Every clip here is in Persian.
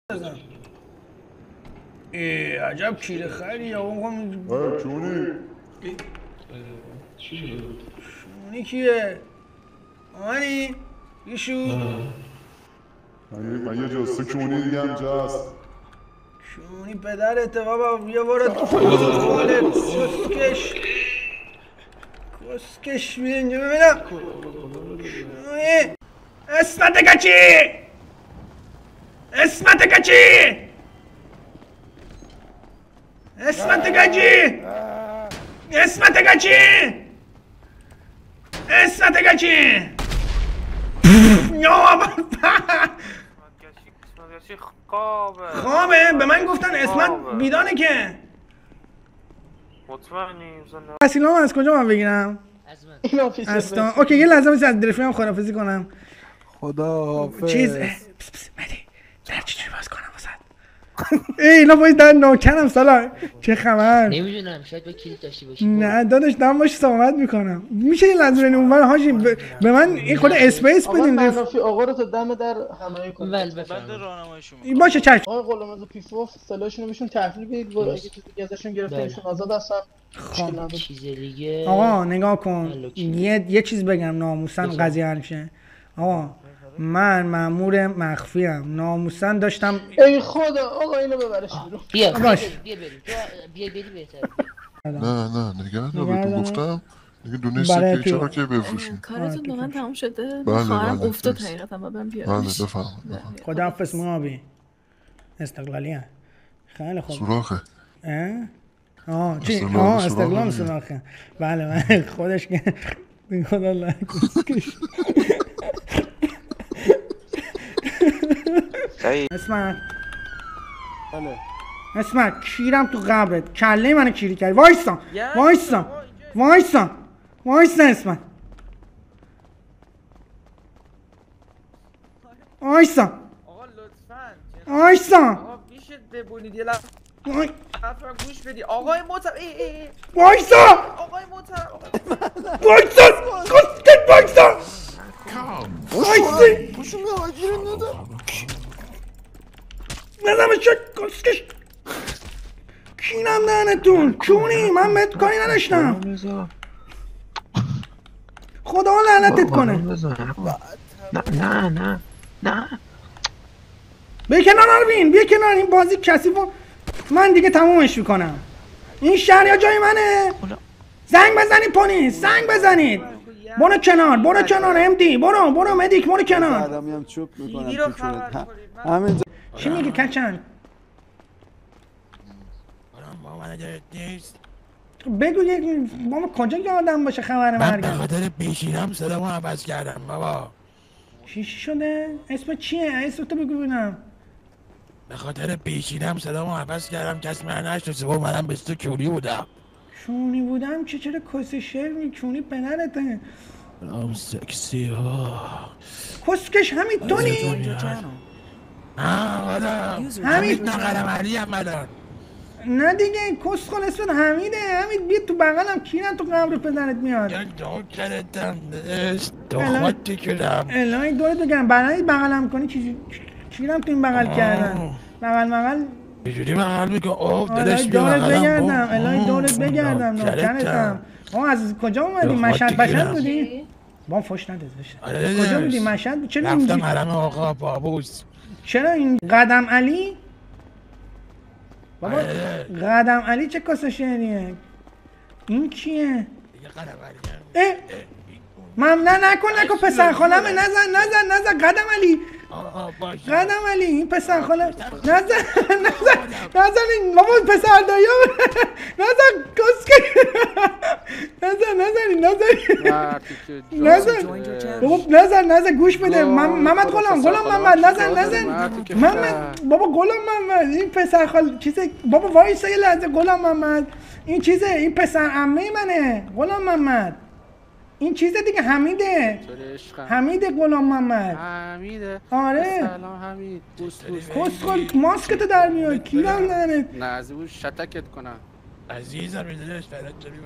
بزن. عجب کیره خری آقا چونی؟ شونی کیه؟ آمانی؟ بیشو؟ من یه جسته کونی دیگه هم جاست. کونی پدرته بابا بیا برو تو کسکش بیا اینجا ببینم کونی اسمت کچی اسمت کچی اسمت کچی اسمت کچی اسمت کچی خوابه به من گفتن اسمت بیدانه که مطمئنی اصیلام از کجا من بگیرم؟ از من اوکی یه لحظه از درفیم خداحافظی کنم خداحافظ چیز مدی در چجوری باز کنم واسه ای اینا باید در نوکنم سالا چه خبر؟ نمیدونم شاید با کلید داشتی باشی. نه داداش دارم باش صحبت میکنم میشه یه لحظه بریم اونور حاجی به من این خود اسپیس بدین منافی آقا رو تا دم در همراهی کنید. بله بنده راهنمایی شما باشه چشم آقای غلامرضا پیفوف سلاشون رو بهشون تحویل بدید اگه چیزی دیگه ازشون گرفته ایشون آزاد هستن. چیز دیگه آقا نگاه کن یه چیز بگم ناموسن قضیه حل شه. آقا من مأمور مخفیم ناموسن داشتم ای خدا آقا اینو ببرش بیرون. بیا باش. بیا بریم بهتره. نه نگرد بهتون گفتم دیگه دونسته برای که تو. چرا که بفروشیم. کارتون واقعا تموم شده. بله، خواهرم بله، افتاد مرسی. حقیقتا و من بله بیارمش. بفرمایید خداحافظ موابی استقلالی هم خیلی خوب سوراخه چی؟ استقلال استقلال سوراخه. سوراخه بله خودش که خدا لعنتش اسمت بله. اسمت کیرم تو قبرت کله منو کیری کردی وایسا اسمت وایسا آقا لطفاً وایسا آقا میشه ببونید یه لحظه حرفم گوش بدی آقای محترم وایسا آقای محترم وایسا نظرم شد کسکش کینم دهنتون کونی من بهت کاری نداشتم خدا لعنتت کنه نه بیا کنار آروین بیا کنار این بازی کثیفو من دیگه تمومش میکنم این شهر یا جای منه زنگ بزنید پلیس زنگ بزنید برو کنار امدی برو مدیک برو کنار آدمی هم چوب میکنم رو تو خبر چونت کنید همین چی میگی کچن بگو یک بابا کجا یادم باشه خبر من به مرگم خاطر پیشینم صدامو عوض کردم بابا. چی شده؟ اسم چیه؟ اسم تو بگو ببینم به خاطر پیشینم صدامو عوض کردم کسی من نشناسه و منم به تو کونی بودم. کونی بودم که چرا کس شعر کونی پدرته سکسی ها کسکش همین تونی؟ همین نقرم علی هم مدن نه دیگه کس خال اسمت حمیده حمید بیا تو بغلم کیرم تو قبر پدرت میاد دو کردم دو خواتی کردم الهی دورت بگم بغلم کنی کیرم تو این بغل کردن بغل بجوری بغل میکن اوه دلش الهی بیا دورت بغلم بگردم الهی دورت بگردم نوکرتم از کجا اومدی مشهد بودی؟ با فش نده کجا بودی مشهد چرا رفتم اینجی حرم آقا بابوس چرا این قدم علی بابا قدم علی چه کس شعریه این کیه نه نکن پسر خالمه نزن قدم علی این پسر خالم نزن این بابا پسر دایم نزن کسکه نزن گوش بده محمد غلام محمد نزن محمد بابا غلام محمد این پسر خال چیزه بابا وایسا یه لحظه غلام محمد این چیزه این پسر عمه منه غلام محمد این چیزه دیگه حمیده غلام محمد حمیده آره سلام حمید کسخل ماسکتو در میاد کیرم دهنت نه از اون شتکت کنم عزیزم میدونش فرد جوری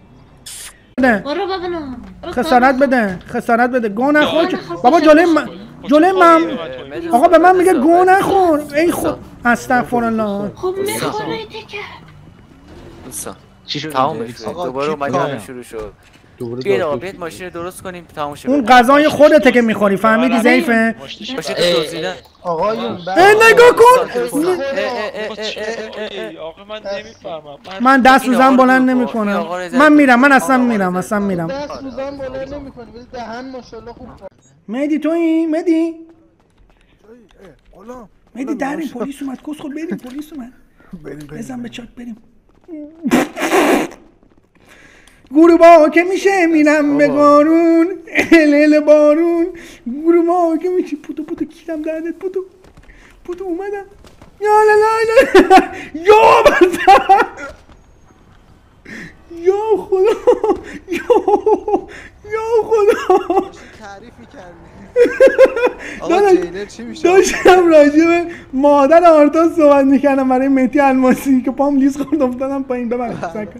خسارت بده گو نخور بابا جلوی جلوی من آقا به من میگه گو نخور ای خود استغفرالله. خب میخوره دیگه. دوستان چی شد؟ تمام دوباره اومدیم شروع شد. بیاید آقا بیاید ماشین رو درست کنیم تمام شه. اون غذای خودته که میخوری فهمیدی ضعیفه؟ باشه تو دزدیدن. آقایون نگاه کن آقا من نمیفهمم. من دست رو زن بلند نمی کنم. من میرم من اصلا میرم دست روزم بلند نمی‌کنی ولی دهن ماشاءالله خوب. مهدی تویی؟ مهدی؟ مهدی دریم پلیس اومد کس خود بریم پلیس اومد بزن به چاک بریم. گروبا که میشه میرم به قارون ال بارون. گروبا که میشه پوتو کیرم دردت پوتو اومدم یا لا یا بردم یا خدا یا خدا تعریفی کردی. داشتم راجع به مادر آرتا صحبت میکردم برای مهدی الماسی که پام لیز خورد افتادم پایین. ببخشید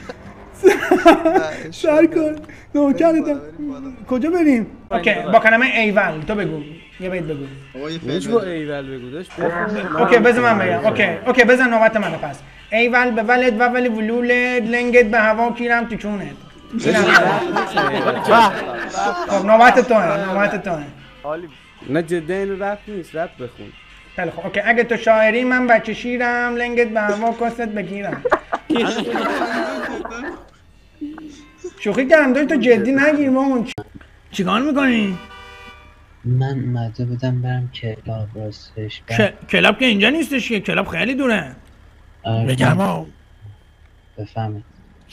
سر کن نوکرتم. کجا بریم؟ اوکی با کلمه ایول تو بگو یه بیت بگو. با ایول بگو داشت. اوکی بذار من بگم. اوکی بذار نوبت منه پس. ایول به ولد و ولی ولولد لنگت به هوا کیرم تو چونت. خب نوبت توه. نه جدا این رپ نیست رپ بخون. خیلی خب اوکی اگه تو شاعری من بچه شیرم لنگت به هوا کاست بگیرم. شوخی کردم داری تو جدی نگیر مامون. چیکار میکنی؟ من اومده بودم برم کلاب راستش. کلاب که اینجا نیستش که کلاب خیلی دوره. بگم بفهمید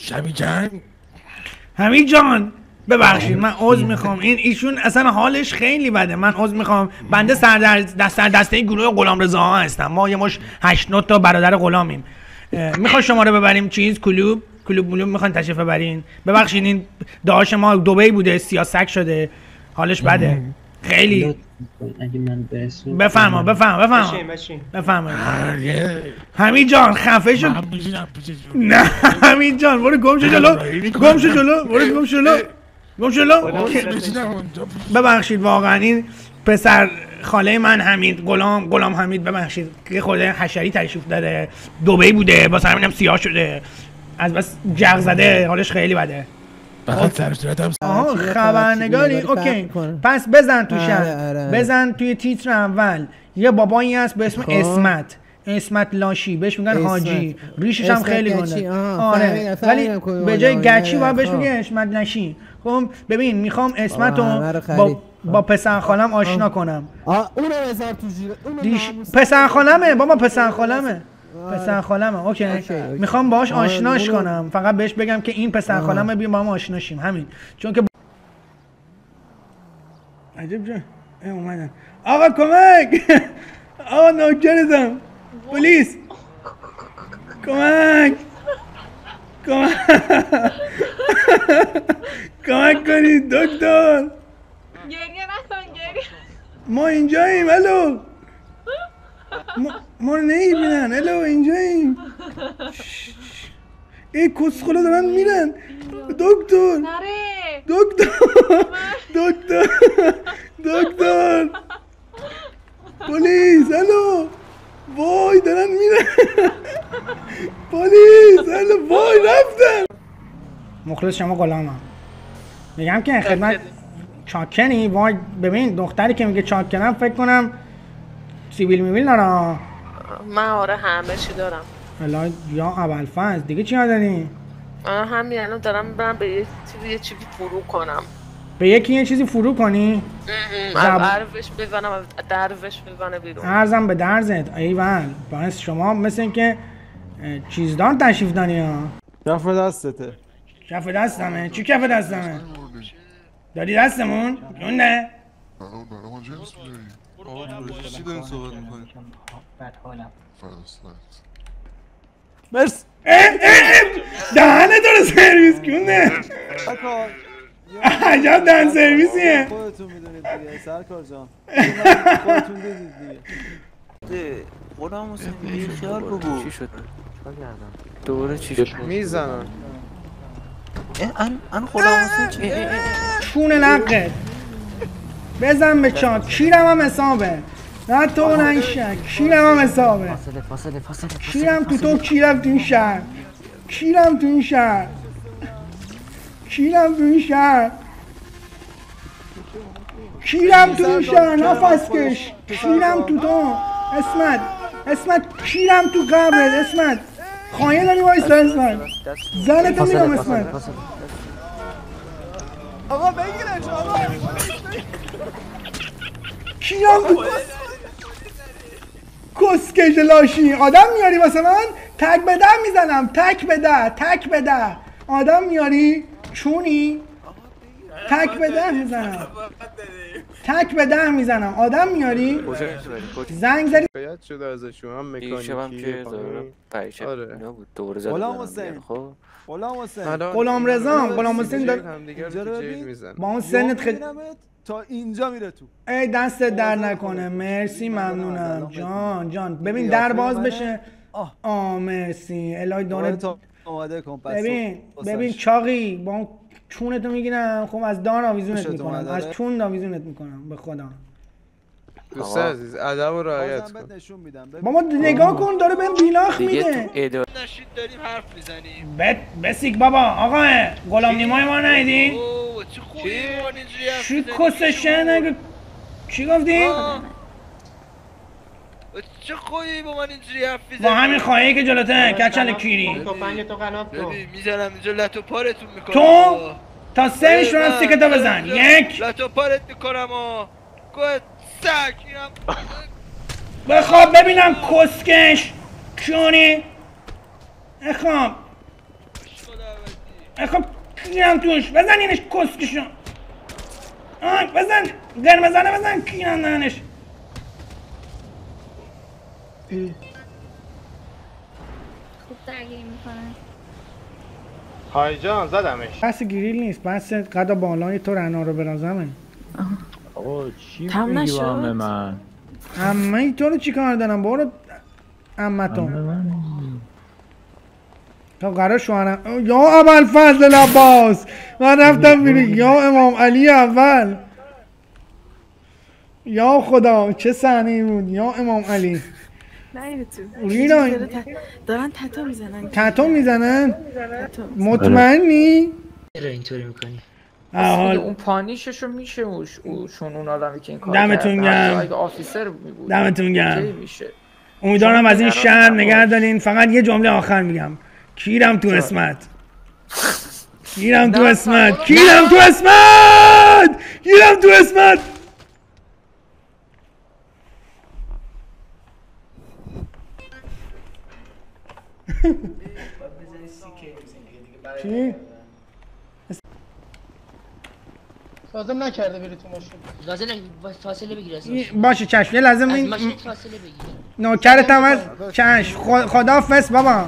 حمید جان ببخشید من عذر میخوام ایشون اصلا حالش خیلی بده. من عذر میخوام بنده سردسته گروه غلامرضا ها هستم. ما یه مش 8 9 تا برادر غلامیم. میخواد شما رو ببریم چیز کلوب میخوان تشریف ببرین. ببخشید این داعش ما دبی بوده سیاسک شده حالش بده خیلی. اگه من برسونم بفهم حمید جان خفه شو. نه حمید جان برو گم شو جلو. ببخشید واقعا این پسر خاله من حمید غلام حمید ببخشید که خود حشری تشریف داره دبی بوده واسه همینم سیاه شده از بس جغ زده حالش خیلی بده. فقط سر صورتم خبرنگاری اوکی پس بزن تو شهر بزن توی تیتر اول یه بابایی هست به اسم اسمت لاشی بهش میگن حاجی ریشش هم خیلی گنده. آره ولی به جای گچی باید بهش میگه اسمت لاشی. خب ببین میخوام اسمت رو با پسر خالم آشنا کنم. اونو بذار تو جیب. پسر خالمه بابا پسر خالمه اوکی میخوام باهاش آشناش کنم. فقط بهش بگم که این پسر خالمه بیا با هم آشناشیم همین چون که عجب جان اومدن. آقا کمک آقا نوکرتم پلیس کمک کنید دکتر. گریه نکن ما اینجاییم الو ما رو نمیبینن الو اینجاییم. ای کسخلا دارن میرن. دکتر پلیس الو وای دارن میرن. پلیس الو وای رفتن. مخلص شما غلامم میگم که خدمت چاکنی. وای ببین دختری که میگه چاکنم فکر کنم سیبیل میبیل دارم. من آره همه چی دارم. الان یا ابوالفضل دیگه چی داری؟ همین الان دارم برم به یه چیزی فرو کنم. به یکی یه چیزی فرو کنی؟ عرضش بزنه بیرون. عرضم به درزت ایول. باعث شما مثل این که چیزدار تشریف داری ها. کف دستته. کف دستمه؟ چی کف دستمه؟ داری دستمون؟ اون نه؟ برای جنس بیاری. چی داریم صحبت میکنیم؟ بس دهنه تو رو سرویس کنه. عجب دهن سرویسیه. خودتون میدونید دیگه سرکار جان. خودتون دیدید دیگه. غلام حسین بی خیال بگو چی شد؟ دوباره چی شد؟ میزنن. ان غلام حسین چی؟ چون لقت بزن به چاک. کیرم هم حسابه. نه تو نه این شهر. کیرم هم حسابه. کیرم تو کیرم تو این شهر. کیرم تو این شهر. کیرم تو این شهر. کیرم تو این شهر. نفس کش. کیرم تو اسمت کیرم تو قبرت اسمت. خواهی داری وایستا اسمت. زنتو میرم اسمت. آقا بگیرش آقا. کیرم تو کسکش لاشی. آدم میاری واسه من؟ تک به ده میزنم. تک به ده آدم میاری؟ چونی؟ تک به ده میزنم. آدم میاری؟ زنگ زدی؟ باید شده ازشون هم مکانیکی غلام حسین غلام حسین غلام حسین داره با اون سنت خیلی تا اینجا میره تو. ای دستت در نکنه. مرسی ممنونم جان. ببین در باز بشه. مرسی الهی دانه ببین چاقی با اون چونتو میگیرم. خب از دان آویزونت میکنم. از چون آویزونت میکنم. به خدا دوست عزیز ادب و رعایت کن. بابا نگاه کن داره بهم بیلاخ میده. نشید داریم حرف میزنیم. بسیک بابا. آقا غلام نیمای ما ندیدی؟ چه خوبی ما اینجوری حرف چی کسشه نگه. چی گفتی؟ چه خوبی با من اینجوری حرف میزنی؟ با همین خواهی که جلوته کچل کیری. میزنم اینجا لتو پارتون میکنم. تو تا سرش رو هم سیکتو بزن. یک لتو پارت میکنم گوه سک. بخواب ببینم کسکش کیونی. اخواب کیرم توش. بزن اینش کسکشو. بزن قرمزانه بزن. کیرم نهنش. خوب درگیری میکنن. های جان زدمش. بحث گریل نیست. بحث قد بالای تو رنا رو برازمه. آقا چی میگی با همه من؟ همه تو رو چی کار دارم؟ برو امتو تا قرار شوهرم. یا ابوالفضل عباس من رفتم بیرون. یا امام علی اول. یا خدا چه صحنه‌ای بود. یا امام علی. نه تو رینا دارن تتو میزنن. مطمئنی؟ چرا اینطوری میکنی؟ اون پانیششو میشه اون آدمی که این کار دمتون گرم. اگه آفیسر بود دمتون گرم. امیدوارم از این شهر نگه دارین. فقط یه جمله آخر میگم. کیرم تو اسمت. کیرم تو اسمت. چی؟ لازم نکرده بری تو ماشین. لازم فاصله بگیر. باشه چشم. یه لازم این ماشین فاصله بگیر. نوکرتم از چشم. خداحافظ بابا.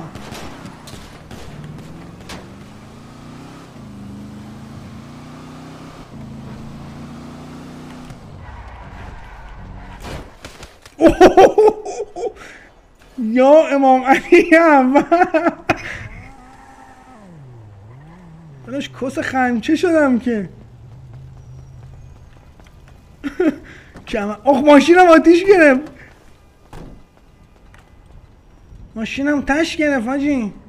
یا امام علی اول. داداش کس خنچه شدم که. ماشینم آتیش گرفت. ماشینم تش گرفت حاجی.